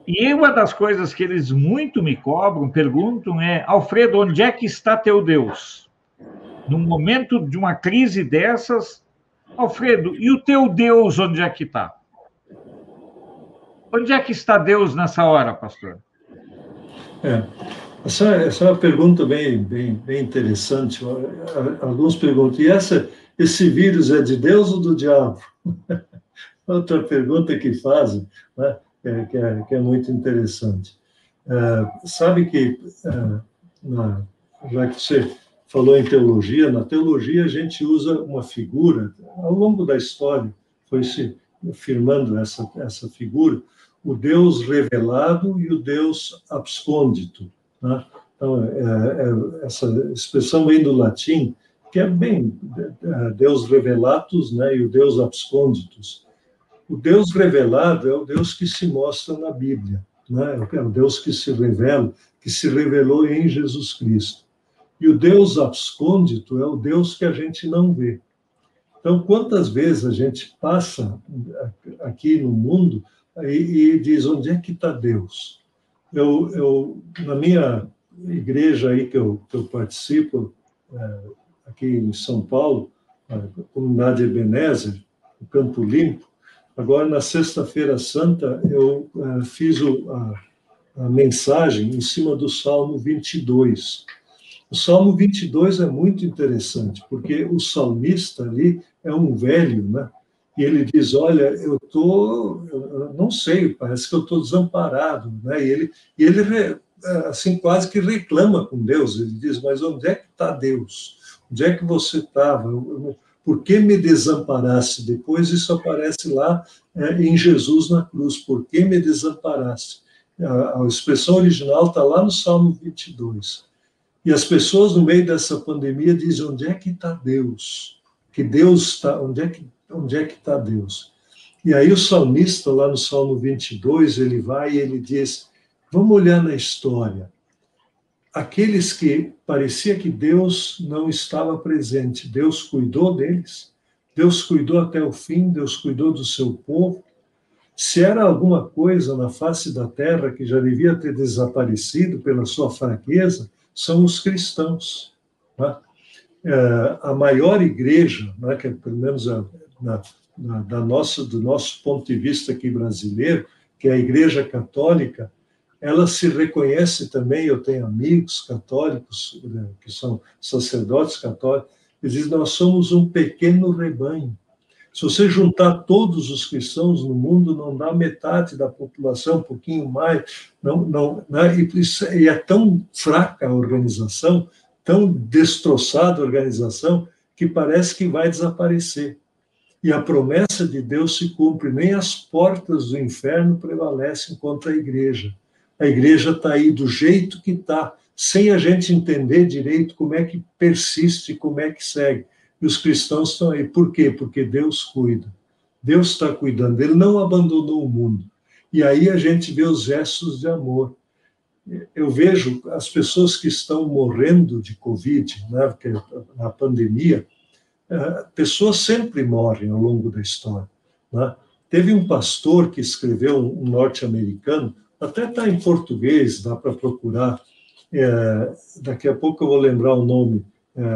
E uma das coisas que eles muito me cobram, perguntam é: Alfredo, onde é que está teu Deus? Num momento de uma crise dessas, Alfredo, e o teu Deus onde é que está? Onde é que está Deus nessa hora, pastor? É, essa é uma pergunta bem interessante. Alguns perguntam, e esse vírus é de Deus ou do diabo? Outra pergunta que fazem, né, que é muito interessante. Sabe que, já que você falou em teologia, na teologia a gente usa uma figura, ao longo da história foi se firmando essa figura, o Deus revelado e o Deus abscôndito. Né? Então, essa expressão vem do latim, que é bem Deus revelatus, né, e o Deus abscônditus. O Deus revelado é o Deus que se mostra na Bíblia, né? É o Deus que se revela, que se revelou em Jesus Cristo. E o Deus abscôndito é o Deus que a gente não vê. Então, quantas vezes a gente passa aqui no mundo e diz, onde é que está Deus? Na minha igreja aí que eu participo, aqui em São Paulo, a comunidade Ebenezer, o Campo Limpo, agora, na Sexta-feira Santa, eu fiz a mensagem em cima do Salmo 22. O Salmo 22 é muito interessante, porque o salmista ali é um velho, né? E ele diz, olha, eu não sei, parece que eu estou desamparado, né? E ele, assim, quase que reclama com Deus. Ele diz, mas onde é que está Deus? Onde é que você estava? Por que me desamparaste? Depois isso aparece lá em Jesus na cruz. Por que me desamparaste? A expressão original está lá no Salmo 22. E as pessoas, no meio dessa pandemia, dizem, onde é que está Deus? Que Deus está, onde é que está Deus? E aí o salmista, lá no Salmo 22, ele vai e ele diz, vamos olhar na história. Aqueles que parecia que Deus não estava presente, Deus cuidou deles, Deus cuidou até o fim, Deus cuidou do seu povo. Se era alguma coisa na face da terra que já devia ter desaparecido pela sua fraqueza, são os cristãos. Né? A maior igreja, né, que pelo menos do nosso ponto de vista aqui brasileiro, que é a Igreja Católica, ela se reconhece também, eu tenho amigos católicos, né, que são sacerdotes católicos, eles dizem, nós somos um pequeno rebanho. Se você juntar todos os cristãos no mundo, não dá metade da população, um pouquinho mais, né? E é tão fraca a organização, tão destroçada a organização, que parece que vai desaparecer. E a promessa de Deus se cumpre, nem as portas do inferno prevalecem contra a igreja. A igreja está aí do jeito que está, sem a gente entender direito como é que persiste, como é que segue. E os cristãos estão aí. Por quê? Porque Deus cuida. Deus está cuidando. Ele não abandonou o mundo. E aí a gente vê os gestos de amor. Eu vejo as pessoas que estão morrendo de Covid, né, na pandemia, pessoas sempre morrem ao longo da história. Né? Teve um pastor que escreveu, um norte-americano, até está em português, dá para procurar, daqui a pouco eu vou lembrar o nome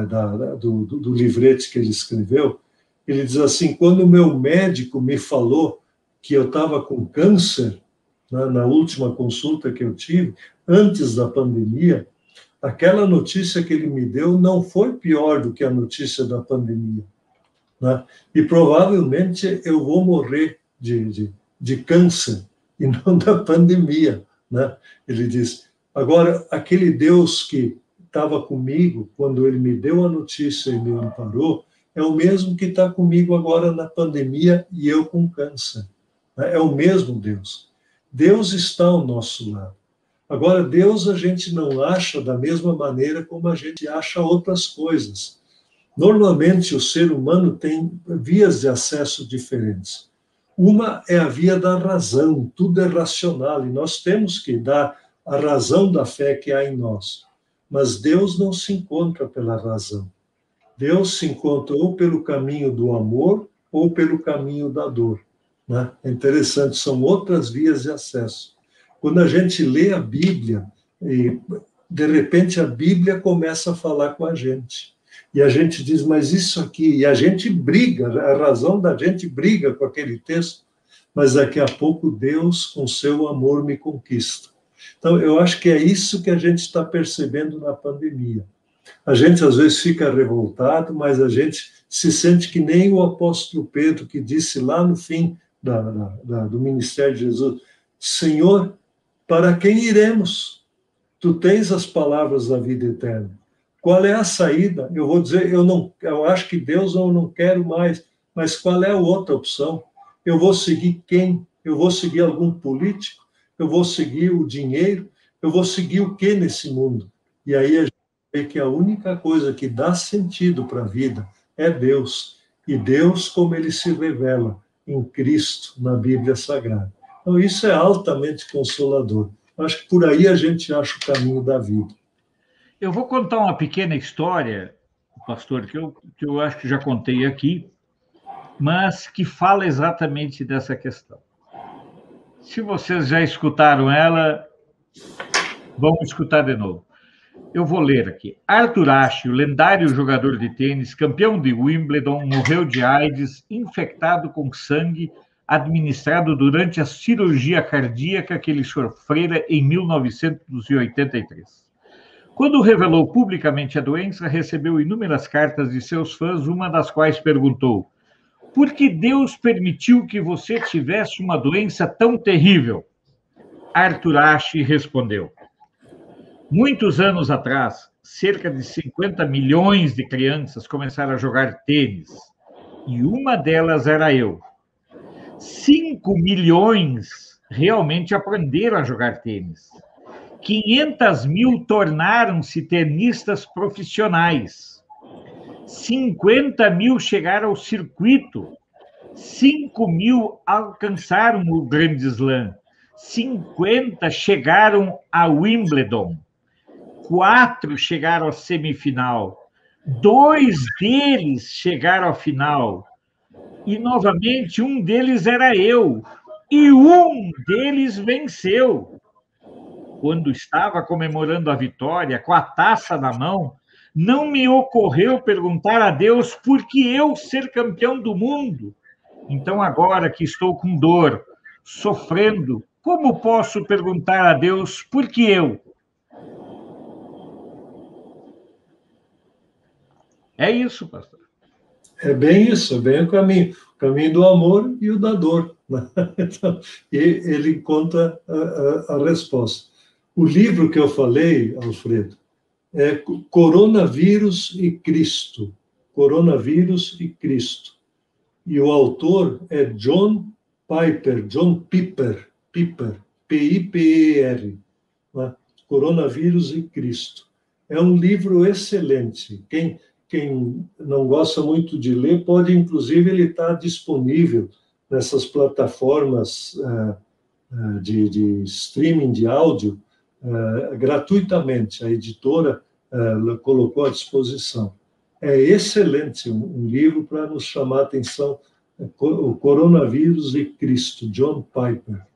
do livrete que ele escreveu. Ele diz assim, quando o meu médico me falou que eu estava com câncer, né, na última consulta que eu tive, antes da pandemia, aquela notícia que ele me deu não foi pior do que a notícia da pandemia. Né? E provavelmente eu vou morrer de câncer e não da pandemia. Né? Ele diz, agora, aquele Deus que estava comigo quando ele me deu a notícia e me amparou, é o mesmo que está comigo agora na pandemia e eu com câncer. Né? É o mesmo Deus. Deus está ao nosso lado. Agora, Deus a gente não acha da mesma maneira como a gente acha outras coisas. Normalmente, o ser humano tem vias de acesso diferentes. Uma é a via da razão, tudo é racional, e nós temos que dar a razão da fé que há em nós. Mas Deus não se encontra pela razão. Deus se encontra ou pelo caminho do amor ou pelo caminho da dor. Né? É interessante, são outras vias de acesso. Quando a gente lê a Bíblia, e de repente a Bíblia começa a falar com a gente. E a gente diz, mas isso aqui... E a gente briga, a razão da gente briga com aquele texto, mas daqui a pouco Deus, com seu amor, me conquista. Então, eu acho que é isso que a gente está percebendo na pandemia. A gente, às vezes, fica revoltado, mas a gente se sente que nem o apóstolo Pedro, que disse lá no fim do ministério de Jesus, Senhor, para quem iremos? Tu tens as palavras da vida eterna. Qual é a saída? Eu vou dizer, eu acho que Deus eu não quero mais, mas qual é a outra opção? Eu vou seguir quem? Eu vou seguir algum político? Eu vou seguir o dinheiro? Eu vou seguir o que nesse mundo? E aí a gente vê que a única coisa que dá sentido para a vida é Deus. E Deus, como ele se revela em Cristo, na Bíblia Sagrada. Então, isso é altamente consolador. Acho que por aí a gente acha o caminho da vida. Eu vou contar uma pequena história, pastor, que eu acho que já contei aqui, mas que fala exatamente dessa questão. Se vocês já escutaram ela, vamos escutar de novo. Eu vou ler aqui. Arthur Ashe, o lendário jogador de tênis, campeão de Wimbledon, morreu de AIDS, infectado com sangue, administrado durante a cirurgia cardíaca que ele sofrera em 1983. Quando revelou publicamente a doença, recebeu inúmeras cartas de seus fãs, uma das quais perguntou: por que Deus permitiu que você tivesse uma doença tão terrível? Arthur Ashe respondeu: muitos anos atrás, cerca de 50 milhões de crianças começaram a jogar tênis, e uma delas era eu. 5 milhões realmente aprenderam a jogar tênis. 500 mil tornaram-se tenistas profissionais. 50 mil chegaram ao circuito. 5 mil alcançaram o Grande Slam. 50 chegaram a Wimbledon. 4 chegaram à semifinal. 2 deles chegaram à final. E, novamente, um deles era eu. E um deles venceu. Quando estava comemorando a vitória, com a taça na mão, não me ocorreu perguntar a Deus por que eu ser campeão do mundo. Então, agora que estou com dor, sofrendo, como posso perguntar a Deus por que eu? É isso, pastor. É bem isso, é bem o caminho do amor e o da dor. Então, e ele encontra a resposta. O livro que eu falei, Alfredo, é Coronavírus e Cristo. Coronavírus e Cristo. E o autor é John Piper, P-I-P-E-R. Né? Coronavírus e Cristo. É um livro excelente. Quem não gosta muito de ler, pode, inclusive, ele está disponível nessas plataformas de streaming de áudio, gratuitamente. A editora colocou à disposição. É excelente, um livro para nos chamar a atenção. O Coronavírus e Cristo, John Piper.